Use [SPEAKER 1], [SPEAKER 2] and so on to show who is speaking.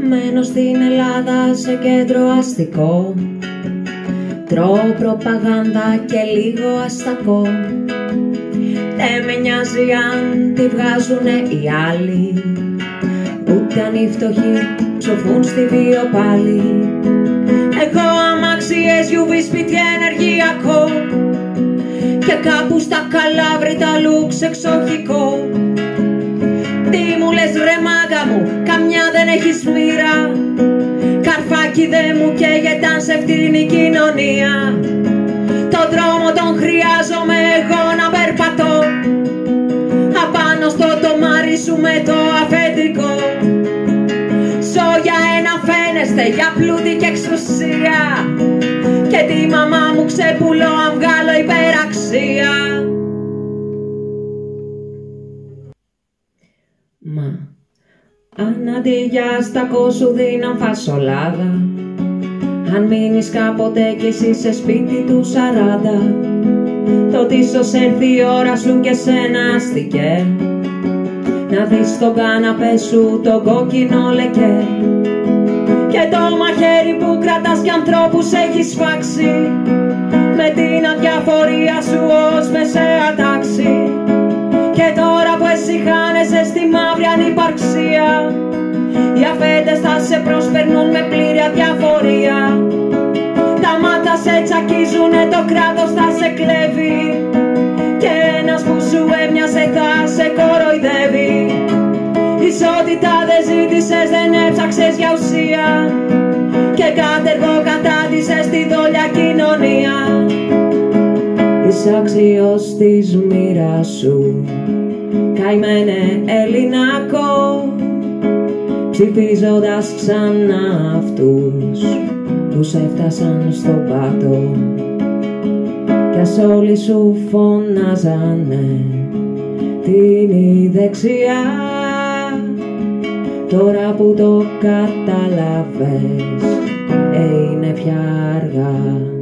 [SPEAKER 1] Μένω στην Ελλάδα σε κέντρο αστικό, τρώω προπαγάνδα και λίγο αστακό. Δεν με νοιάζει αν τη βγάζουνε οι άλλοι, ούτε αν οι φτωχοί ψοφούν στη βίο πάλι. Εγώ αμάξι SUV, σπίτι ενεργειακό, και κάπου στα Καλάβρητα λουξ εξοχικό. Τι μου λες ρε μάγκα μου, καμιά δεν έχεις μοίρα, καρφάκι δεν μου καίγεται αν σε φτύνει η κοινωνία. Τον δρόμο τον χρειάζομαι εγώ να περπατώ, απάνω στο τομάρι σου με το αφεντικό. Ζω για ένα φαίνεστε, για πλούτη και εξουσία, και τη μαμά μου ξεπουλώ αν βγάλω υπεραξία. Μα αν αντί για αστακό σου δίναν φασολάδα, αν μείνεις κάποτε κι εσύ σε σπίτι του 40, τότε ίσως έρθει η ώρα σου και σένα αστικέ, να δεις τον καναπέ σου τον κόκκινο λεκέ, και το μαχαίρι που κρατάς κι ανθρώπους έχεις σφάξει, με την αδιαφορία σου ως μεσαία τάξη. Και τώρα που εσύ χάνεσαι στη μαύρη ανυπαρξία, οι αφέντες θα σε προσπερνούν με πλήρη αδιαφορία. Τα μάτια σε τσακίζουνε, το κράτος θα σε κλέβει, και ένας που σου έμοιασε θα σε κοροϊδεύει. Ισότητα δεν ζήτησες, δεν έψαξες για ουσία, και κατεργό κατάντησες στη δόλια κοινωνία. Είσαι αξιός της μοίρας σου, καημένε Ελληνάκο, ψηφίζοντας ξανά αυτούς που σε έφτασαν στον πάτο. Κι ας όλοι σου φωνάζανε την η δεξιά, τώρα που το κατάλαβες είναι πια αργά.